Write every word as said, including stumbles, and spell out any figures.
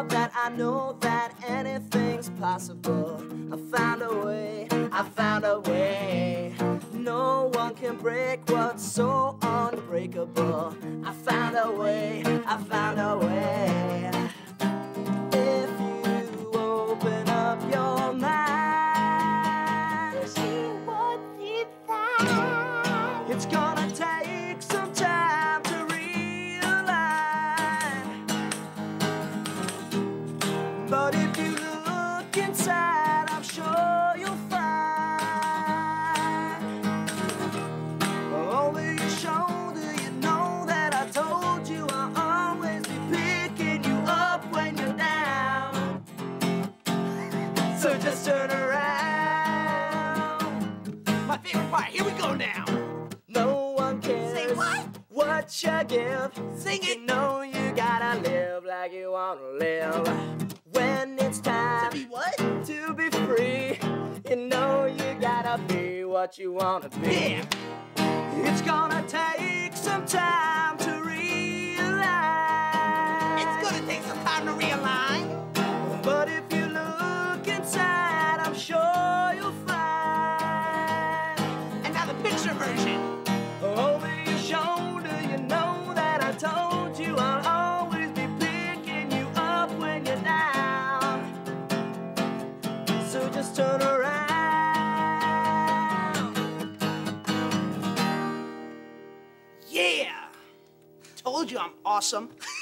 now that I know that anything's possible, I found a way, I found a way. No one can break what's so unbreakable. I found a way, I found a way. If you open up your mind, see what's inside. it's gonna take some time to realign. But if you look inside, I'm sure you'll find over your shoulder, you know that I told you I'll always be picking you up when you're down. So just turn around. My favorite part, here we go now. No one cares. Say what? What you give. Sing it. You know you gotta live like you wanna live. When it's time To be what? to be free, you know you gotta be what you wanna be. Yeah. It's gonna take some time to realize. It's gonna take some time to realign. But if you look inside, I'm sure you'll find. And now the picture version. Over your shoulder, you know that I told you I'll always be picking you up when you're down. So just turn around. Yeah. Told you I'm awesome.